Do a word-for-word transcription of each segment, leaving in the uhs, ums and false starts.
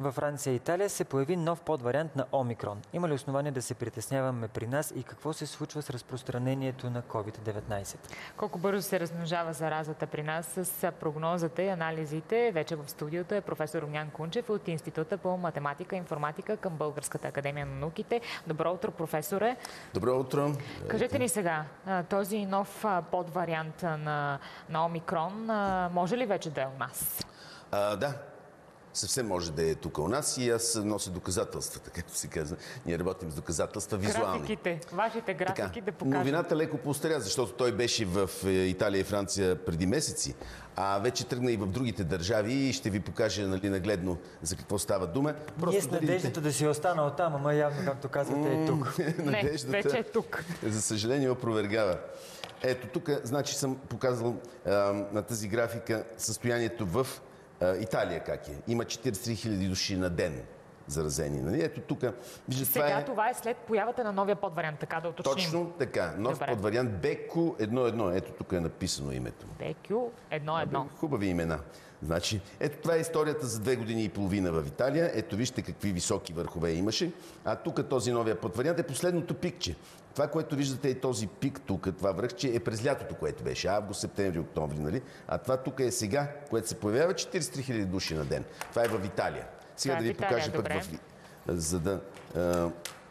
Във Франция и Италия се появи нов подвариант на Омикрон. Има ли основание да се притесняваме при нас и какво се случва с разпространението на ковид деветнайсет? Колко бързо се размножава заразата при нас с прогнозата и анализите? Вече в студиото е професор Огнян Кунчев от Института по математика и информатика към Българската академия на науките. Добро утро, професоре. Добро утро. Кажете ни сега, този нов подвариант на, на Омикрон може ли вече да е у нас? А, да. Съвсем може да е тук у нас и аз нося доказателствата, както се казва. Ние работим с доказателства визуални. Графиките, вашите графики така, да покажат. Новината леко поостаря, защото той беше в Италия и Франция преди месеци, а вече тръгна и в другите държави и ще ви покажа, нали, нагледно за какво става дума. Просто Ние с надеждата да, да си останал там, ама явно, както казвате, е тук. Не, вече е тук. За съжаление опровергава. Ето тук, значи съм показал а, на тази графика състоянието в Италия как е. Има четиридесет и три хиляди души на ден заразени. Нали? Ето тук. Вижда, Сега това е... това е след появата на новия подвариант, така да уточним. Точно така. Нов Добре. подвариант Б Q едно едно. Ето тук е написано името. Б Q едно едно. Хубави имена. Значи, ето това е историята за две години и половина в Италия. Ето вижте какви високи върхове имаше. А тук този новия подвариант е последното пикче. Това, което виждате е този пик тук, това връхче е през лятото, което беше. Август, септември, октомври, нали? А това тук е сега, което се появява четиридесет и три хиляди души на ден. Това е в Италия. Сега това да ви Италия, покажа добре. път в... За да а,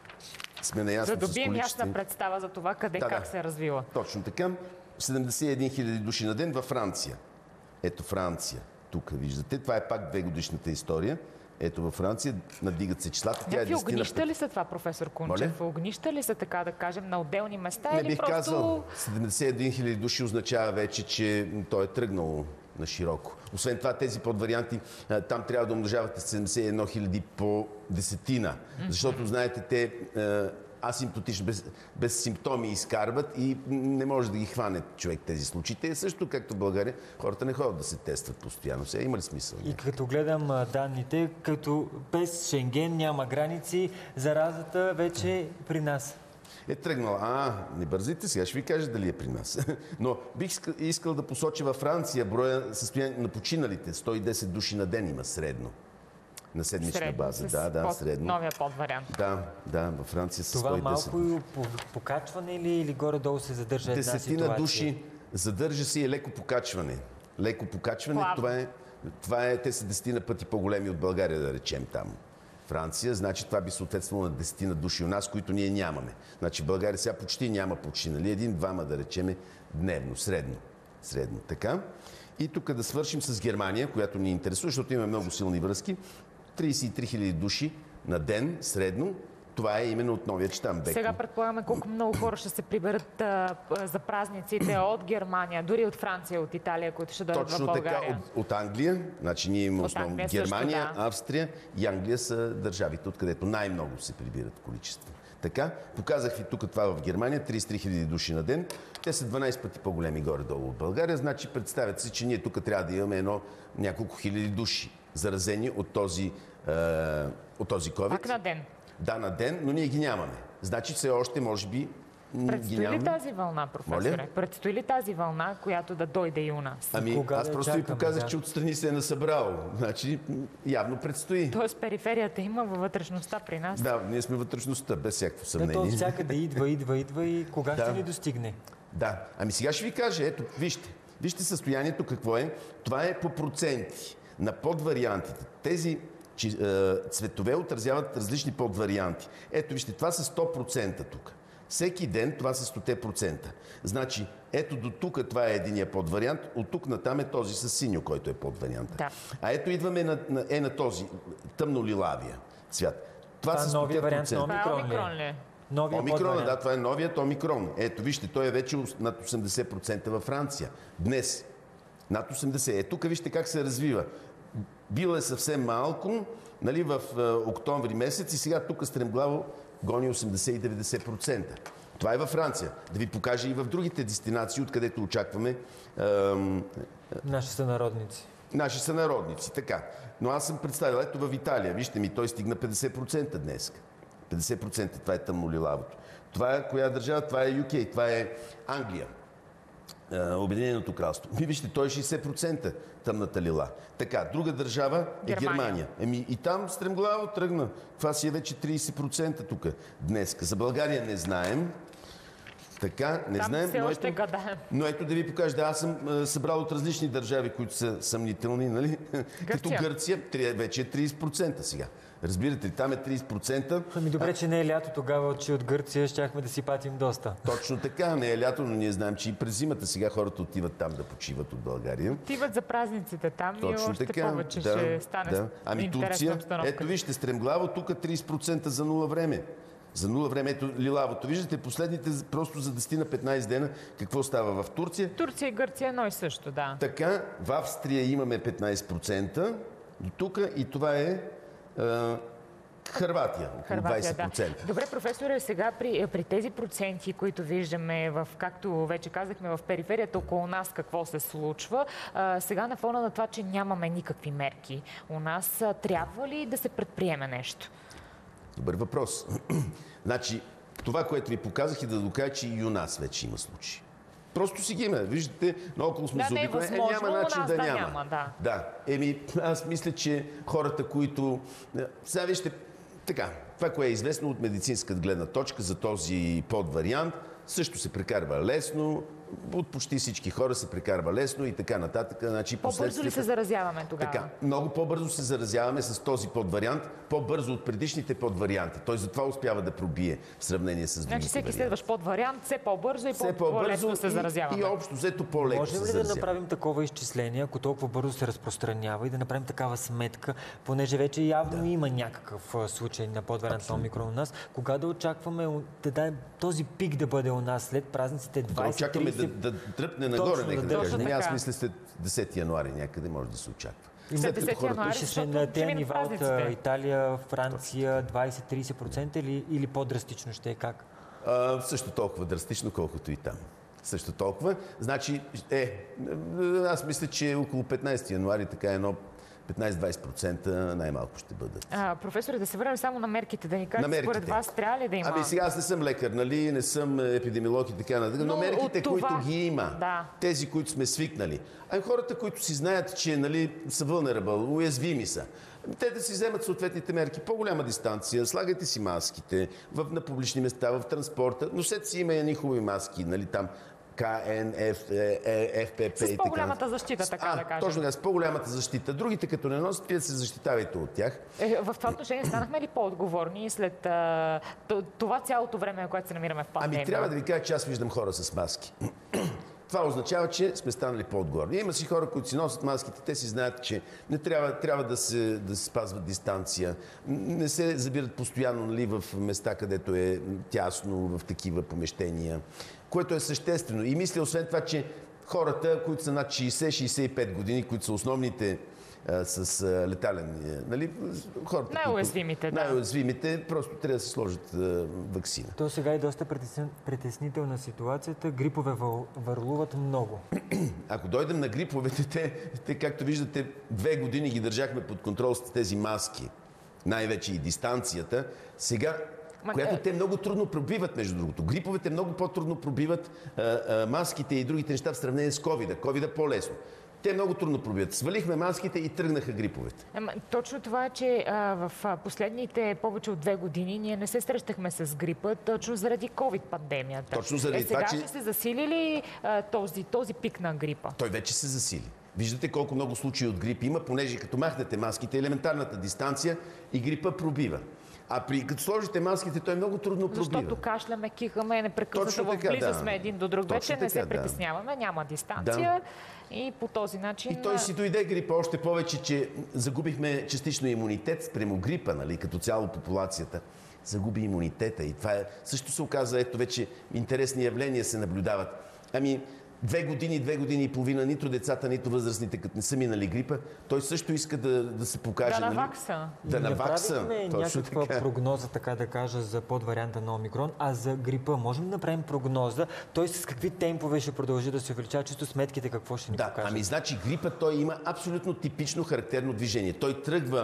сме наясно с количество. За да добием ясна представа за това къде да, как да. се е развила. Точно така. седемдесет и един хиляди души на ден във Франция. Ето Франция. Тук виждате. Това е пак две годишната история. Ето във Франция надигат се числата. Някакви огнища ли са това, професор Кунчев? Моля? Огнища ли са, така да кажем, на отделни места? Не или бих просто... казал. седемдесет и един хиляди души означава вече, че той е тръгнал на широко. Освен това, тези подварианти, там трябва да умножавате седемдесет и едно хиляди по десетина. Mm-hmm. Защото, знаете, те асимптотично, без, без симптоми изкарват и не може да ги хване човек тези случаи. Те също, както в България, хората не ходят да се тестват постоянно. Сега има ли смисъл? И като гледам данните, като без Шенген няма граници, заразата вече е при нас. Е тръгнала. А, не бързите, сега ще ви кажа дали е при нас. Но бих искал да посоча във Франция броя състояние на починалите. сто и десет души на ден има средно. На седмична средно, база. Да, да, под средно. Новия подвариант. Да, да, във Франция са това сто и десет. Това малко покачване или, или горе-долу се задържа една ситуация? Десетина души задържа се и леко покачване. Леко покачване, това е, това е, те са десетина пъти по-големи от България, да речем там. Франция, значи това би съответствало на десетина души у нас, които ние нямаме. Значи в България сега почти няма починали. Един-двама, да речеме, дневно, средно. Средно, така. И тук да свършим с Германия, която ни интересува, защото има много силни връзки. тридесет и три хиляди души на ден, средно. Това е именно от новия щам Б Q. Сега предполагаме колко много хора ще се приберат а, за празниците от Германия, дори от Франция, от Италия, които ще дойдат в България. Точно така, от, от Англия. Значи ние имаме основно Германия, също, да. Австрия и Англия са държавите, откъдето най-много се прибират количества. Така, показах ви тук това в Германия, тридесет и три хиляди души на ден. Те са дванайсет пъти по-големи горе-долу от България. Значи представете си, че ние тук трябва да имаме едно няколко хиляди души заразени от този, е, от този COVID. Пак на ден. Да, на ден, но ние ги нямаме. Значи все още, може би, Предстои ги ли нямаме. тази вълна, професоре? Моля? Предстои ли тази вълна, която да дойде и у нас? Ами, Кога аз да просто чакаме, ви показах, да. че отстрани се е насъбрало. Значи, явно предстои. Тоест периферията има във вътрешността при нас? Да, ние сме вътрешността, без всякакво съмнение. Да, то всякъде идва, идва, идва и кога да. ще ни достигне? Да. Ами сега ще ви кажа, ето, вижте. Вижте състоянието какво е. Това е по проценти на подвариантите. Тези че, е, цветове отразяват различни подварианти. Ето, вижте, това са сто процента тук. Всеки ден това са сто процента. Значи, ето до тук това е единия подвариант, от тук натам е този с синьо, който е подварианта. Да. А ето идваме на, на, е на този тъмно-лилавия цвят. Това, това са новия вариант на Омикрон ли? Омикрон ли? Новия Омикрон, да, това е новият Омикрон. Ето, вижте, той е вече над осемдесет процента във Франция. Днес. Над осемдесет. Е, тук вижте как се развива. Било е съвсем малко, нали, в е, октомври месец и сега тук стремглаво гони осемдесет и деветдесет процента. Това е във Франция. Да ви покажа и в другите дестинации, откъдето очакваме ем, наши сънародници. Наши сънародници, така. Но аз съм представил, ето в Италия, вижте ми, той стигна петдесет процента днес. петдесет процента, това е тъмнолилавото. Това е коя държава? Това е Ю Кей, това е Англия. Обединеното кралство. Ми вижте, той е шейсет процента тъмната лила. Така, друга държава е Германия. Германия. Еми и там стремглаво тръгна. Това си е вече трийсет процента тук днес. За България не знаем. Така, не там знаем. Все но, още ето, гадаем. но ето да ви покажа, да, аз съм а, събрал от различни държави, които са съмнителни, нали? Като Гърция, вече е трийсет процента сега. Разбирате ли, там е трийсет процента. Ами добре, че не е лято тогава, че от Гърция щяхме да си патим доста. Точно така, не е лято, но ние знаем, че и през зимата сега хората отиват там да почиват от България. Отиват за празниците там. Точно и още така, повече да, ще стане да. Ами Турция, обстановка. Ето вижте, стремглаво, тук трийсет процента за нула време. За нула време, ето лилавото. Виждате, последните, просто за десет на петнайсет дена, какво става в Турция? Турция и Гърция едно и също, да. Така, в Австрия имаме петнайсет процента до тук и това е... е Хърватия, около двайсет процента. Да. Добре, професоре, сега при, при тези проценти, които виждаме, в, както вече казахме, в периферията около нас какво се случва, а, сега на фона на това, че нямаме никакви мерки у нас, а, трябва ли да се предприеме нещо? Добър въпрос. Значи, това, което ви показах, е да докажа, че и у нас вече има случаи. Просто си ги има. Виждате, наоколо сме да, заобиколени. Е, няма начин да, да няма. няма да. да. Еми, аз мисля, че хората, които... Сега вижте, така, това, което е известно от медицинска гледна точка за този подвариант, също се прекарва лесно, от почти всички хора се прекарва лесно и така нататък. Значи, по-бързо ли се заразяваме тогава? Така, много по-бързо се заразяваме с този подвариант, по-бързо от предишните подварианти. Той затова успява да пробие в сравнение с другите. Значи всеки следващ подвариант все по-бързо и по-лесно се заразяваме. И, и общо взето по-леко. Можем ли да направим такова изчисление, ако толкова бързо се разпространява и да направим такава сметка, понеже вече явно да. има някакъв случай на подвариант на омикрон у нас, кога да очакваме да даде този пик да бъде у нас след празниците двайсет трийсет? Да, да дръпне нагоре, нека да кажем. Аз мисля след десети януари някъде може да се очаква. След десети януари, ще сме на тези нива от Италия, Франция, двайсет до трийсет процента или, или по-драстично ще е как? А, също толкова драстично, колкото и там. Също толкова. Значи, е, аз мисля, че около петнайсети януари така едно петнайсет до двайсет процента най-малко ще бъдат. А, професоре, да се върнем само на мерките, да ни кажете, според вас трябва ли да има? Ами сега аз не съм лекар, нали, не съм епидемиолог и така нататък, но, но мерките, това... които ги има, да. тези, които сме свикнали, а хората, които си знаят, че нали, са vulnerable, уязвими са, те да си вземат съответните мерки, по-голяма дистанция, слагайте си маските в, на публични места, в транспорта, носете си има едни хубави маски, нали, там, К Н Ф П П. С по-голямата защита, така а, да кажем. Точно така, с по-голямата защита. Другите, като не носят, вие се защитавайте от тях. Е, в това отношение станахме ли по-отговорни след а, това цялото време, което се намираме в пандемия? Ами трябва да ви кажа, че аз виждам хора с маски. Това означава, че сме станали по-отговорни. Има си хора, които си носят маските, те си знаят, че не трябва, трябва да, се, да се спазват дистанция. Не се забират постоянно нали, в места, където е тясно, в такива помещения, което е съществено. И мисля, освен това, че хората, които са над шейсет до шейсет и пет години, които са основните а, с а, летален... Нали, хората, най-уязвимите, които, да. Най-уязвимите просто трябва да се сложат а, ваксина. То сега е доста притеснителна ситуацията. Грипове върлуват много. Ако дойдем на гриповете, те, те, както виждате, две години ги държахме под контрол с тези маски. Най-вече и дистанцията. Сега Ма, която те много трудно пробиват, между другото. Гриповете много по-трудно пробиват а, а, маските и другите неща в сравнение с ковида. Ковида по-лесно. Те много трудно пробиват. Свалихме маските и тръгнаха гриповете. Ама, точно това е, че а, в а, последните повече от две години ние не се срещахме с грипа, точно заради ковид-пандемията. Точно заради е, сега това, че... ще се засили ли а, този, този пик на грипа? Той вече се засили. Виждате колко много случаи от грип има, понеже като махнете маските, елементарната дистанция и грипа пробива. А при, като сложите маските, той много трудно пробива. Защото кашляме, кихаме, непрекъснато в близо да. сме един до друг. Точно вече не се така, притесняваме, да. няма дистанция да. и по този начин... И той си дойде грипа, още повече, че загубихме частично имунитет спрямо грипа, нали, като цяло популацията. Загуби имунитета и това е, също се оказа, ето вече интересни явления се наблюдават. Ами, Две години, две години и половина, нито децата, нито възрастните, като не са минали грипа, той също иска да, да се покаже. Да навакса. Нали? Да навакса. Направихме някаква така. прогноза, така да кажа, за подварианта на омикрон, а за грипа можем да направим прогноза, той с какви темпове ще продължи да се увеличава, чисто сметките какво ще ни да, покаже? Ами значи грипа той има абсолютно типично характерно движение. Той тръгва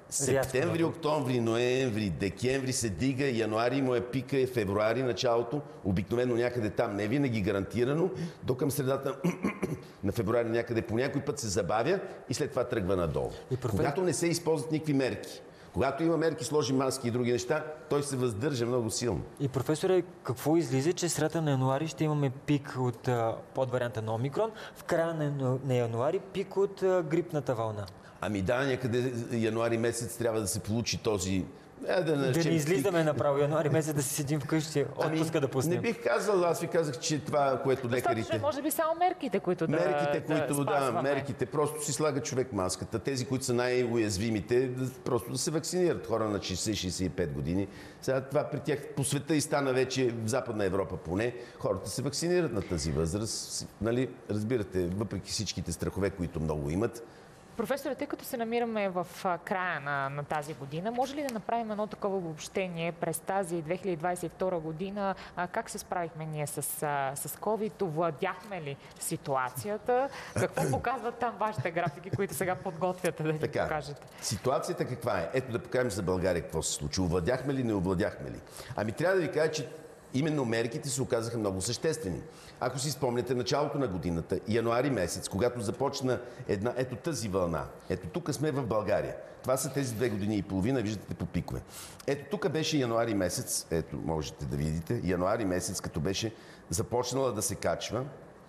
Септември, октомври, ноември, декември се дига, януари му е пика, е февруари началото, обикновено някъде там, не винаги гарантирано, до към средата на февруари някъде по някой път се забавя и след това тръгва надолу. И професор... Когато не се използват никакви мерки, когато има мерки, сложи маски и други неща, той се въздържа много силно. И професоре, какво излиза, че средата на януари ще имаме пик от а, подварианта на Омикрон, в края на, на януари пик от а, грипната вълна? Ами да, някъде януари месец трябва да се получи този... Да, да, да не излизаме направо януари месец да си седим вкъщи, отпуска да пуснем. Не бих казал, аз ви казах, че това, което лекарите... Достатъчно, може би само мерките, които да Мерките, които, да, да, мерките. Просто си слага човек маската. Тези, които са най-уязвимите, просто да се вакцинират. Хора на шейсет до шейсет и пет години. Сега това при тях по света и стана вече, в Западна Европа поне, хората се вакцинират на тази възраст. Нали, разбирате, въпреки всичките страхове, които много имат. Професоре, тъй като се намираме в края на, на тази година, може ли да направим едно такова обобщение през тази две хиляди двадесет и втора година? А, как се справихме ние с, с COVID? Овладяхме ли ситуацията? Какво показват там вашите графики, които сега подготвяте да ни така, покажете? Ситуацията каква е? Ето да покажем за България какво се случи. Овладяхме ли, не овладяхме ли? Ами трябва да ви кажа, че именно мерките се оказаха много съществени. Ако си спомняте началото на годината, януари месец, когато започна една, ето тази вълна, ето тук сме в България. Това са тези две години и половина, виждате по пикове. Ето тук беше януари месец, ето можете да видите, януари месец, като беше започнала да се качва.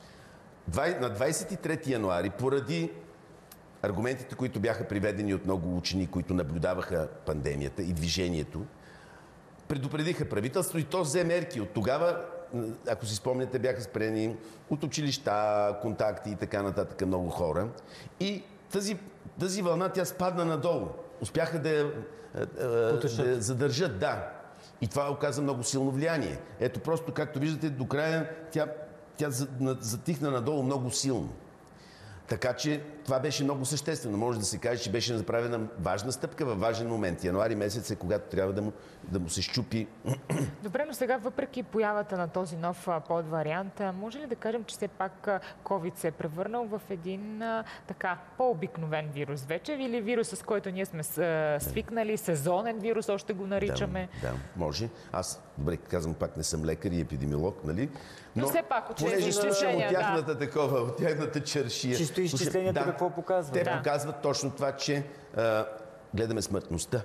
На двадесет и трети януари, поради аргументите, които бяха приведени от много учени, които наблюдаваха пандемията и движението, предупредиха правителство и то взе мерки. От тогава, ако си спомняте, бяха спрени от училища, контакти и така нататък много хора. И тази, тази вълна, тя спадна надолу. Успяха да я да задържат, да. И това оказа много силно влияние. Ето просто, както виждате, до края тя, тя затихна надолу много силно. Така че това беше много съществено. Може да се каже, че беше направена важна стъпка във важен момент. Януари месец е когато трябва да му, да му се щупи. Добре, но сега въпреки появата на този нов подвариант, може ли да кажем, че все пак COVID се е превърнал в един така по-обикновен вирус вече? Или вирус, с който ние сме свикнали, сезонен вирус, още го наричаме? Да, да, може. Аз, добре, казвам, пак не съм лекар и епидемиолог, нали? Но, но все пак, понеже слушам от тяхната да. такова, от тяхната чершия. Чисто изчисленията да, какво показват? Те да. показват точно това, че а, гледаме смъртността.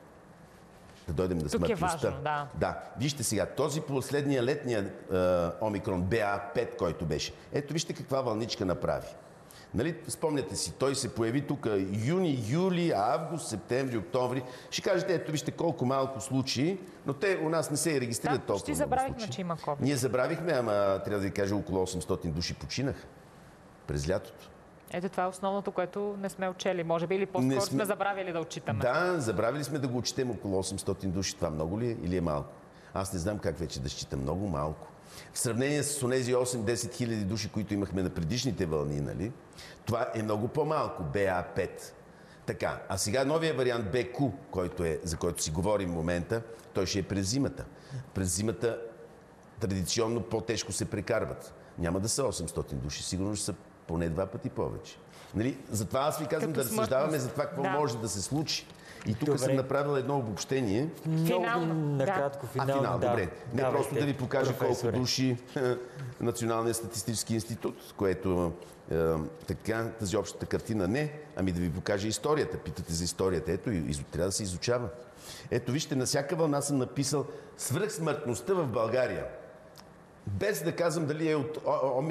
Да дойдем до смъртността. Тук е важно, да. Да. Вижте сега, този последния летния а, Омикрон Б А пет, който беше. Ето вижте каква вълничка направи. Нали, спомняте си, той се появи тук юни, юли, август, септември, октомври. Ще кажете, ето вижте колко малко случаи, но те у нас не се регистрират да, толкова много забравихме, случаи. че има COVID. Ние забравихме, ама трябва да ви кажа, около осемстотин души починаха през лятото. Ето това е основното, което не сме учели. Може би или по-скоро сме... сме забравили да отчитаме. Да, забравили сме да го отчетем около осемстотин души. Това много ли е или е малко? Аз не знам как вече да считам. Много малко. В сравнение с онези осем до десет хиляди души, които имахме на предишните вълни, нали? Това е много по-малко. Б А пет. Така, а сега новия вариант Б Q, който е, за който си говорим в момента, той ще е през зимата. През зимата традиционно по-тежко се прекарват. Няма да са осемстотин души, сигурно ще са поне два пъти повече. Нали? Затова аз ви казвам Като да разсъждаваме за това какво да. може да се случи. И тук съм направил едно обобщение. Финално. Накратко, финално. А, финал, да. добре. Не да, просто да ви покажа професоре. колко души Националният статистически институт, което е, така, тази общата картина не, ами да ви покажа историята. Питате за историята. Ето, из, трябва да се изучава. Ето, вижте, на всяка вълна съм написал свръхсмъртността в България. Без да казвам дали е от,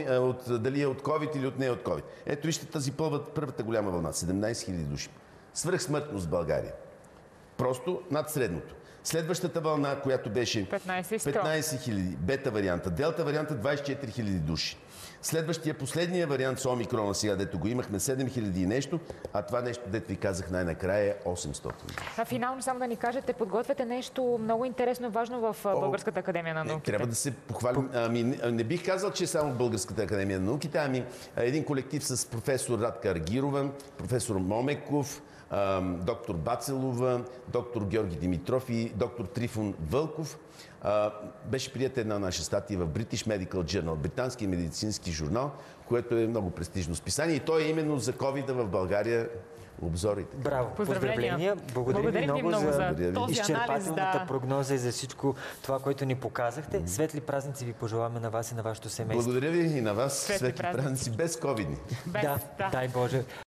от, дали е от COVID или от не от COVID. Ето, вижте тази първата, първата голяма вълна. седемнадесет хиляди души. Свръхсмъртност в България. Просто над средното. Следващата вълна, която беше петнадесет хиляди, бета варианта, делта варианта двадесет и четири хиляди души. Следващия, последния вариант с Омикрона, сега дето го имахме седем хиляди и нещо, а това нещо, дето ви казах най-накрая, е осемстотин. А финално само да ни кажете, подготвяте нещо много интересно и важно в Българската академия на науките. Трябва да се похвалим. Ами, не бих казал, че е само Българската академия на науките, ами един колектив с професор Радка Аргирова, професор Момеков, доктор Бацелова, доктор Георги Димитров и доктор Трифон Вълков. А, беше прията една наша статия в British Medical Journal, британски медицински журнал, което е много престижно списание. И то е именно за ковида в България. Обзорите. Браво! Поздравления! Благодаря ви много, много за, за този изчерпателната анализ, да. прогноза и за всичко това, което ни показахте. Светли празници ви пожелаваме на вас и на вашето семейство. Благодаря ви и на вас. Светли Светли празници. празници без ковидни. Без, да, да. дай Боже.